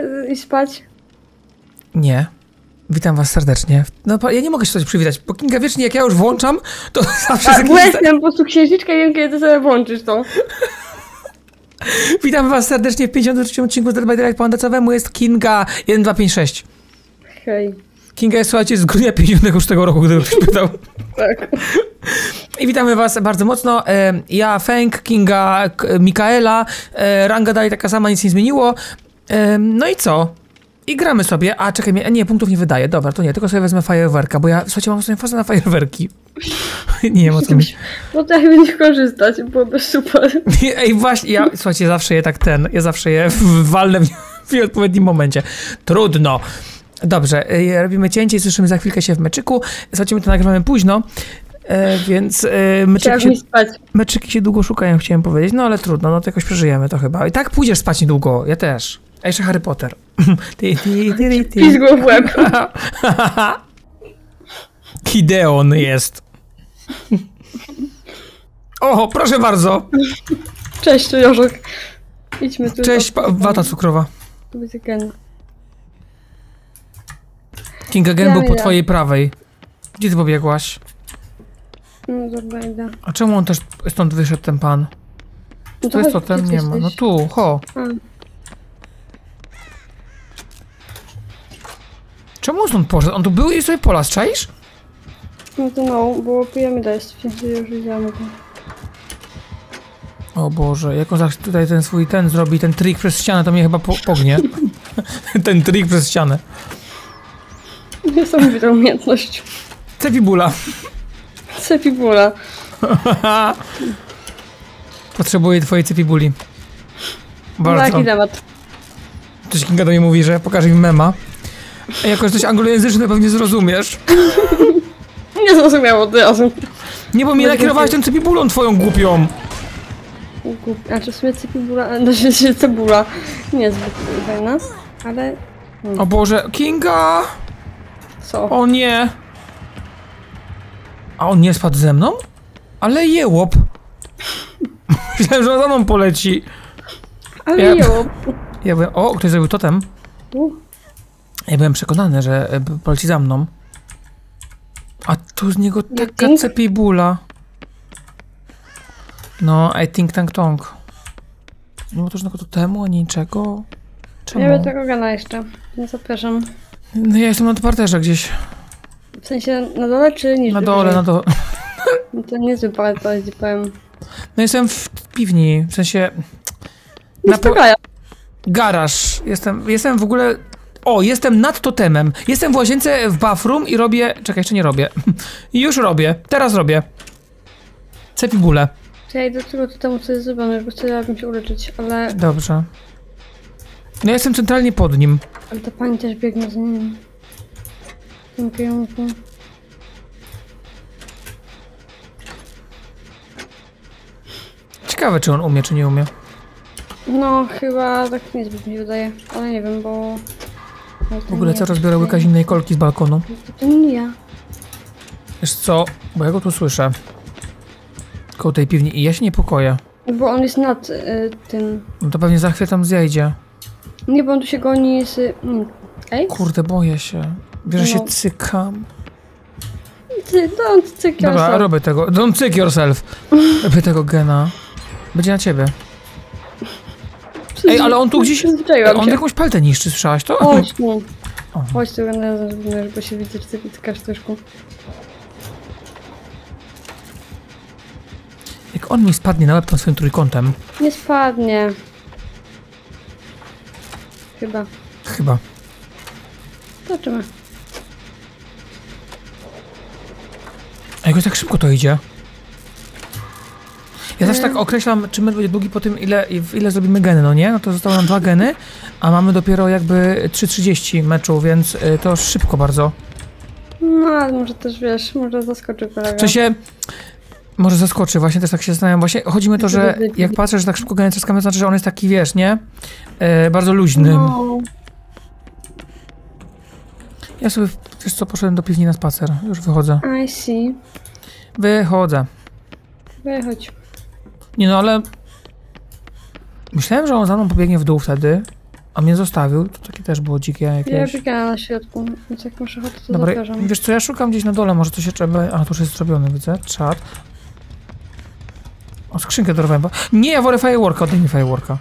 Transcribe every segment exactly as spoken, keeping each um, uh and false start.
iść spać? Nie. Witam was serdecznie. No ja nie mogę się coś przywitać, bo Kinga wiecznie jak ja już włączam, to zawsze... A, bo jestem po prostu księżniczka i wiem, kiedy sobie włączysz to. Witam was serdecznie w pięćdziesiątym trzecim odcinku z Dead by Daylight. Po andecowemu jest Kinga jeden dwa pięć sześć. Hej. Kinga jest, słuchajcie, z grudnia pięćdziesiątego szóstego roku, gdyby ktoś pytał. Tak. I witamy was bardzo mocno. Ja, Feng, Kinga, Mikaela. Ranga dalej taka sama, nic nie zmieniło. No i co? I gramy sobie. A czekaj, nie, punktów nie wydaję. Dobra, to nie, tylko sobie wezmę fajerwerka, bo ja, słuchajcie, mam sobie fazę na fajerwerki. Nie wiem o co mi... No to jak będziesz korzystać, byłoby super. Ej, właśnie, ja, słuchajcie, zawsze je tak ten, ja zawsze je walnę w, w odpowiednim momencie. Trudno. Dobrze, robimy cięcie i słyszymy za chwilkę się w meczyku. Słuchajcie, my to nagrywamy późno, e, więc e, meczyki, się, meczyki się długo szukają, chciałem powiedzieć, no ale trudno, no to jakoś przeżyjemy to chyba. I tak pójdziesz spać niedługo, ja też. A jeszcze Harry Potter. Ty, ty, ty, ty. Pizgło w łeb. Gideon jest. O, proszę bardzo. Cześć, Jorzek. Idźmy tu. Cześć, wata cukrowa. To będzie gen. Kinga Gen ja był po twojej prawej. Gdzie ty pobiegłaś? No dobra, idę. A czemu on też stąd wyszedł, ten pan? No to jest to ten? Nie ma. No tu, ho. A. Czemu on stąd poszedł? On tu był i sobie polas, czaisz? No to no, bo piramida jest, w sensie już widziałam to. O Boże, jak on tutaj ten swój ten zrobi, ten trik przez ścianę, to mnie chyba po pognie. Ten trik przez ścianę. Niesamowita umiejętność. Cepibula. Cepibula. Potrzebuję twojej cepibuli. Bardzo. Taki temat. Coś Kinga do mnie mówi, że pokaże mi mema. A jako jesteś anglojęzyczny, pewnie zrozumiesz. Nie zrozumiało od razu. Nie, bo mnie nakierowałeś tą cepibulą twoją głupią. Głup... A czy w sumie cepibula, znaczy cebula nie jest zbyt fajna, ale... Hmm. O Boże, Kinga! Co? O nie! A on nie spadł ze mną? Ale jełop! Myślałem, że on za mną poleci. Ale ja... jełop. Ja byłem... O, ktoś zrobił totem. U. Ja byłem przekonany, że poleci za mną. A tu z niego taka cepibula. No, I think tank tong. Nie było to żadnego totemu, ani niczego. Czemu? Ja bym tego gana jeszcze. Nie zapraszam. No ja jestem na parterze gdzieś. W sensie na dole czy niżej? Na dole, na dole. No to niezły parter, powiem. No jestem w piwni, w sensie... Na po... Garaż. Jestem, jestem w ogóle... O, jestem nad totemem. Jestem w łazience w bathroom i robię... Czekaj, jeszcze nie robię. Już robię. Teraz robię. Cepibulę. Ja idę tylko do temu, co jest zrobione, bo chciałabym się uleczyć, ale... Dobrze. No ja jestem centralnie pod nim. Ale ta pani też biegnie z nim. W tym kierunku. Ciekawe, czy on umie, czy nie umie. No, chyba tak niezbyt mi wydaje, ale nie wiem, bo... W ogóle co rozbiorę łyka zimnej kolki z balkonu? To nie ja. Wiesz co? Bo ja go tu słyszę. Koło tej piwni i ja się niepokoję. Bo on jest nad y, tym... No to pewnie za chwilę tam zjdzie. Nie, bo on tu się goni z... Mm. Ej? Kurde, boję się. Wiesz, że no. się cykam. Ty, don't cyk yourself. Dobra, robię tego. Don't cyk yourself. Robię tego gena. Będzie na ciebie. Ej, ale on tu gdzieś... On jakąś paltę niszczy, słyszałaś to? Chodź tu. Chodź tu, bo się widzę, że ty cykasz troszkę. Jak on mi spadnie na łeb tą swoim trójkątem. Nie spadnie. Chyba. Chyba. Zobaczymy. A jakoś tak szybko to idzie. Ja zawsze tak określam, czy mecz będzie długi po tym, ile, ile zrobimy geny, no nie? No to zostały nam dwa geny, a mamy dopiero jakby trzy trzydzieści meczu, więc to szybko bardzo. No, ale może też, wiesz, może zaskoczy kolega. W sensie, może zaskoczy, właśnie też tak się zastanawiam. Właśnie chodzi mi o to, że jak patrzę, że tak szybko geny trzaskamy, to znaczy, że on jest taki, wiesz, nie? E, bardzo luźny. No. Ja sobie, wiesz co, poszedłem do piwni na spacer. Już wychodzę. I see. Wychodzę. Wychodź. Nie no, ale... Myślałem, że on za mną pobiegnie w dół wtedy. A mnie zostawił, to takie też było dzikie Ja jakieś. biegałem na środku, więc jak masz ochotę, to Dobra, zapraszam. wiesz co, ja szukam gdzieś na dole, może coś jeszcze... A, to już jest zrobione, widzę. Czat. O, skrzynkę dorwałem. Bo... Nie, ja wolę fireworka, oddaj mi fireworka.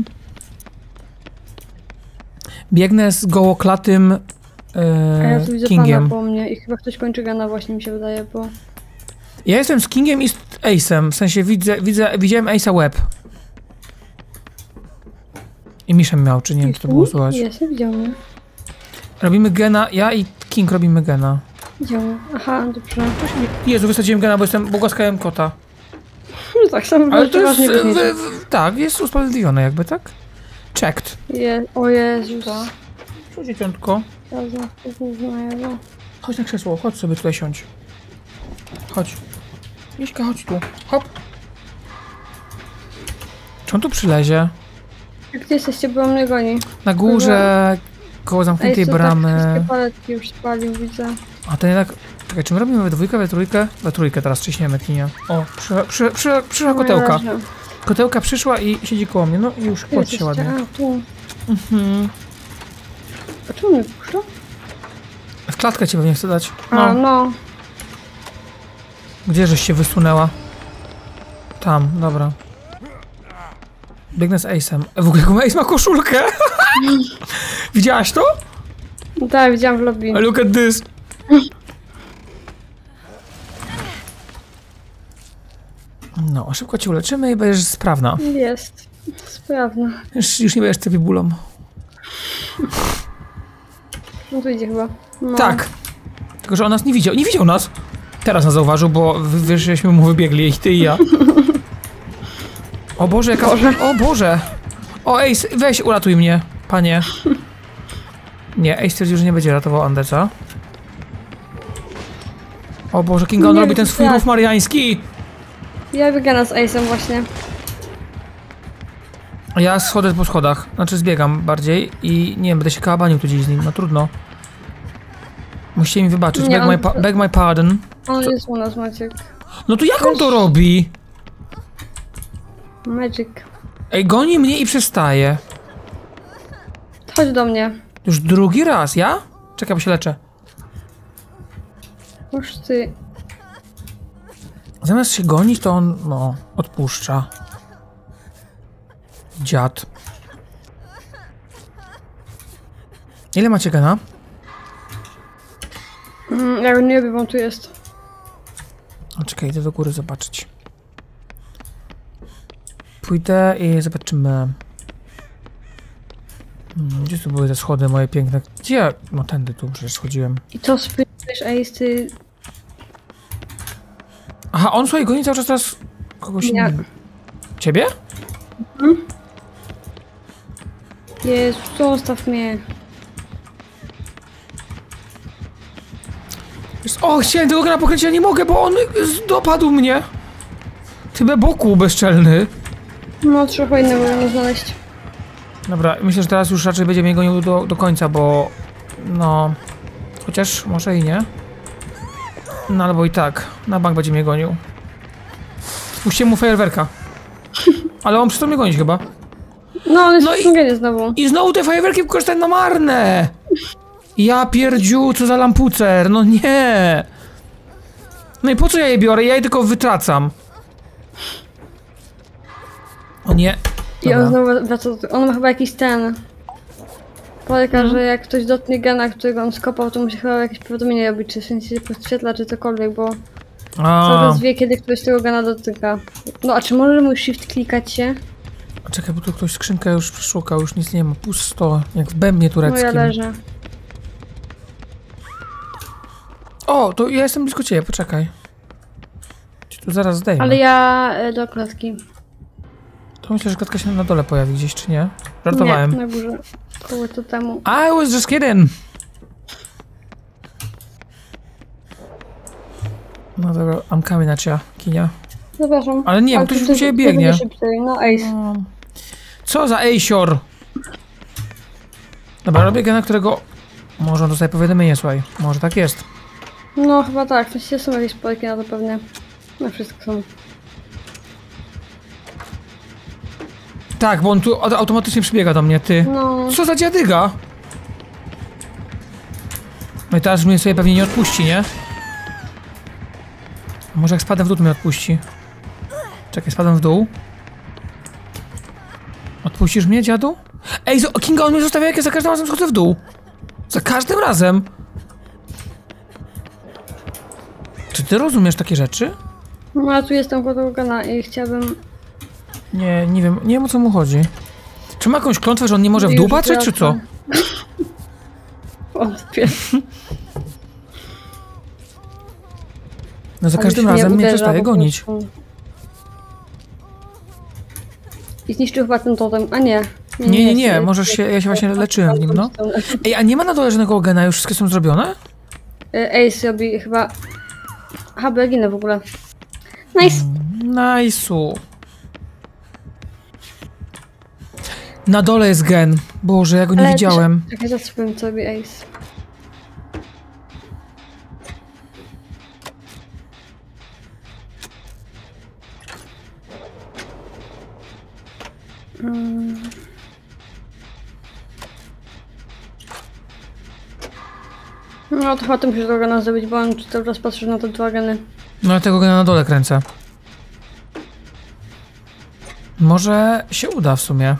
Biegnę z gołoklatym A ja e, tu widzę Kingiem. pana po mnie i chyba ktoś kończy gana właśnie, mi się wydaje, bo... Ja jestem z Kingiem i z Ace'em, w sensie widzę, widzę, widziałem Ace'a łeb. I Miszem miał, czy nie wiem, czy to było słychać. Jest, widział mnie. Robimy gena, ja i King robimy gena. Widział mnie. Aha, dobrze. Jezu, wysadziłem gena, bo jestem, bo głaskałem kota. No tak, sam Ale to jest, ważnie w, w, tak, jest usprawiedliwione jakby, tak? Checked. Je, o Jezus. Co dzieciątko? Ja za to gówno, Jezu. Chodź na krzesło, chodź sobie tutaj siądź. Chodź. Miśka, chodź tu. Hop. Czy on tu przylezie? Gdzie jesteście, bo on mnie goni. Na górze, koło zamkniętej Ej, co, tak bramy. wszystkie paletki już spalił, widzę. A to jednak... Czekaj, czy my robimy we dwójkę, we trójkę? We trójkę teraz ciśniemy, Kinia. O, przyszła, przy, przy, przyszła kotełka. No, Kotełka przyszła i siedzi koło mnie. No i już kład się ładnie. A, tu. Mhm. A czemu mnie puszcza? W klatkę cię pewnie chce dać. A, No. no. Gdzie żeś się wysunęła? Tam, dobra. Biegnę z Ace'em. W ogóle jaką Ace ma koszulkę? Widziałaś to? Tak, widziałam w lobby. Look at this. No, szybko cię uleczymy i będziesz sprawna. Jest. Sprawna. Już, już nie będziesz cewibulą. No tu idzie chyba. No. Tak. Tylko, że on nas nie widział. Nie widział nas. Teraz nas zauważył, bo wy- wiesz, żeśmy mu wybiegli, i ty i ja. O Boże, jaka... Boże. O Boże. O Ace, weź uratuj mnie, panie. Nie, Ace stwierdził, że nie będzie ratował Andę, co? O Boże, King, on Nie, robi ten swój tak. rów mariański. Ja biegam z Ace'em właśnie. Ja schodzę po schodach, znaczy zbiegam bardziej i nie wiem, będę się kałabanił tu gdzieś z nim, no trudno. Musicie mi wybaczyć, Nie, beg, my on- pa- beg my pardon. On Co? jest u nas, Maciek. No to jak on to robi? Magic. Ej, goni mnie i przestaje. Chodź do mnie. Już drugi raz, ja? Czekaj, bo się leczę. Już ty. Zamiast się gonić, to on, no, odpuszcza. Dziad. Ile macie gena? Mm, ja go nie lubię, bo on tu jest. O, czekaj, idę do góry zobaczyć. Pójdę i zobaczymy. Hmm, Gdzie tu były te schody moje piękne? Gdzie ja? No tędy tu przecież schodziłem. I to spytasz, Ace, ty... Aha, on słuchaj, goni cały czas teraz kogoś Nie. innego. Ciebie? Jezus, zostaw mnie. Jest- O, chciałem tego gena pokręcić, ale nie mogę, bo on z- dopadł mnie. Ty be boku bezczelny. No, trzeba innego nie znaleźć. Dobra, myślę, że teraz już raczej będzie mnie gonił do, do końca, bo... No... Chociaż może i nie. No albo i tak. Na bank będzie mnie gonił. Spuśćcie mu fajerwerka. Ale on przestał mnie gonić chyba. No, on jest No w i- Schengenie znowu. I znowu te fajerwerki wykorzystałem na marne! Ja pierdziu, co za lampucer, no nie! No i po co ja je biorę? Ja je tylko wytracam. O nie. I on Dobra. znowu wraca do... On ma chyba jakiś ten... Polega, Mhm. że jak ktoś dotknie gena, którego on skopał, to musi chyba jakieś powiadomienie robić, czy w sensie się podświetla, czy cokolwiek, bo cały A, czas wie, kiedy ktoś tego gena dotyka. No, a czy może mój shift klikać się? czekaj, bo tu ktoś skrzynkę już przeszukał, już nic nie ma, pusto, jak w bębnie No, tureckim. ja leżę. O, to ja jestem blisko ciebie, poczekaj. Ci tu zaraz zdejmę. Ale ja e, do klatki. To myślę, że klatka się na dole pojawi gdzieś, czy nie? Żartowałem. Nie, na górze. Koło to temu. I was just kidding. No dobra, I'm coming at ya, Kinia. Zapraszam. Ale nie, bo Ale ktoś to- tu ciebie to biegnie. będzie szybciej. No, Ace. No. Co za ejsior? Dobra, robię gena, którego... Może on dostaje powiadomienie, słuchaj. Może tak jest. No, chyba tak. W sensie są jakieś spojki na to pewnie. No, wszystko są. Tak, bo on tu auto- automatycznie przybiega do mnie, ty. No. Co za dziadyga? No i teraz mnie sobie pewnie nie odpuści, nie? Może jak spadam w dół, to mnie odpuści. Czekaj, spadam w dół. Odpuścisz mnie, dziadu? Ej, zo- Kinga, on mnie zostawia, jak ja za każdym razem schodzę w dół. Za każdym razem. Czy ty rozumiesz takie rzeczy? No a tu jestem Gogana i chciałabym... Nie, nie wiem, nie wiem o co mu chodzi. Czy ma jakąś klątwę, że on nie może w dół Już patrzeć, czy co? Wątpię. No za On każdym już razem mnie uderza przestaje po gonić. prostu. I zniszczył chyba ten totem, a nie. Nie, nie, nie, możesz się, ja się właśnie leczyłem w nim, no. Ej, a nie ma na dole żadnego gena, już wszystkie są zrobione? Ace robi chyba... Aha, bo ja ginę w ogóle. Nice. Najsu. Na dole jest gen. Boże, ja go nie Ale widziałem. Czekaj, zatrzymam co robi Ace. Mm. No to chyba tym musisz tego nas zrobić, bo on cały czas patrzy na te dwa geny. No ja tego gena na dole kręcę. Może się uda w sumie.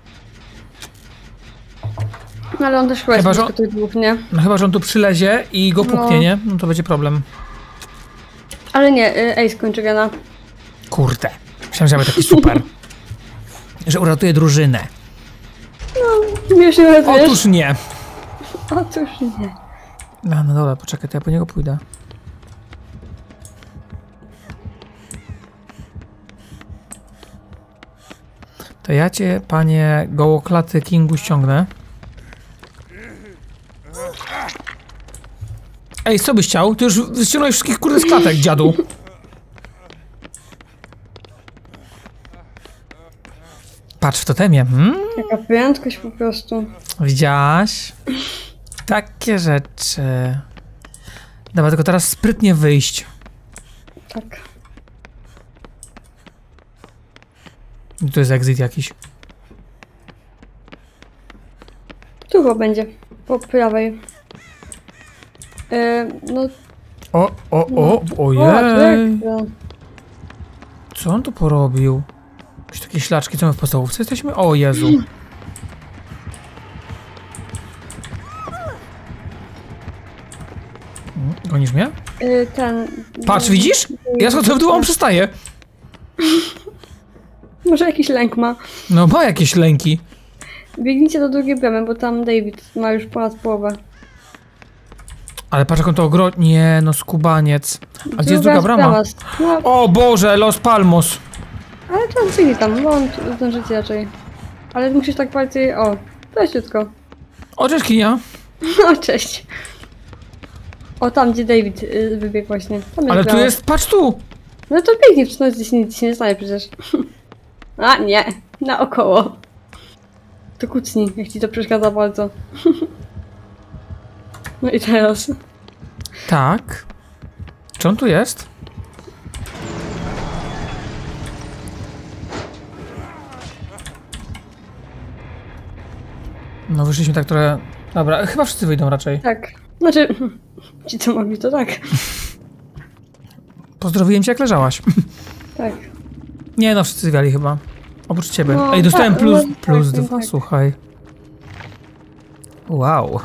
No ale on też chyba Chyba, jest że blisko tych dwóch, nie? No chyba, że on tu przylezie i go puknie, No. nie? No to będzie problem. Ale nie, y, Ace kończy gena. Kurde. Myślałem, że będzie taki super. Że uratuje drużynę. Wiesz, nie wiesz. Otóż nie. Otóż nie. A, no dobra, poczekaj, to ja po niego pójdę. To ja cię, panie gołoklaty Kingu, ściągnę. Ej, co byś chciał? Ty już ściągnąłeś wszystkich kurde z klatek, dziadu. Patrz w totemie. Hmm? Jaka prędkość po prostu. Widziałaś? Takie rzeczy. Dobra, tylko teraz sprytnie wyjść. Tak. I tu jest exit jakiś. Tu chyba będzie. Po prawej. Yy, no... O, o, o, O, ojej. tak. Co on tu porobił? Jakieś takie ślaczki, co my w podstawówce jesteśmy? O Jezu. Mm, Gonisz mnie? Yy, ten... Patrz, widzisz? Ja schodzę w dół, a on przestaje. Może jakiś lęk ma. No ma jakieś lęki. Biegnijcie do drugiej bramy, bo tam David ma już ponad połowę. Ale patrz jak on to ogro... Nie, no skubaniec. A gdzie jest druga brama? No, O Boże, Los Palmos. ale tam biegnij tam, bo on tu zdążycie raczej. Ale musisz tak bardziej... O, prościutko. O, cześć Kinia. O, cześć. O, tam gdzie David y, wybiegł właśnie. Tam jest Ale tu brama. jest, patrz tu. No to biegnij, no gdzieś nic się nie stanie przecież. A, nie. Naokoło. To kucnij, jak ci to przeszkadza bardzo. No i teraz. Tak. Czy on tu jest? No wyszliśmy tak trochę... Dobra, chyba wszyscy wyjdą raczej. Tak. Znaczy, ci co mogli, to tak. Pozdrowiłem cię jak leżałaś. Tak. Nie no, wszyscy wiali chyba. Oprócz ciebie. No, Ej, dostałem tak, plus, no, plus tak, dwa, tak. słuchaj. Wow.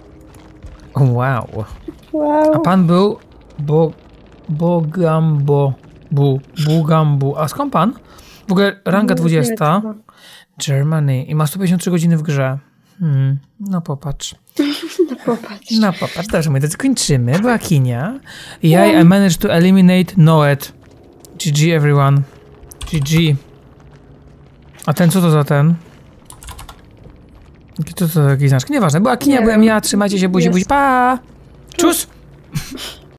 Wow. Wow. A pan był... Bo... Bogambo... Bu... Bugambu. A skąd pan? W ogóle ranga dwudziesta. Germany. I ma sto pięćdziesiąt trzy godziny w grze. Hmm. No popatrz. No popatrz. No popatrz. Dobrze, my to skończymy. Była Kinia. Ja I managed to eliminate Noet. G G everyone. G G. A ten co to za ten? Jaki to, to za jakiś znaczek? Nieważne. Była Kinia, Nie byłem wiem. ja. Trzymajcie się, buzi, Jest. buzi. Pa! Czus!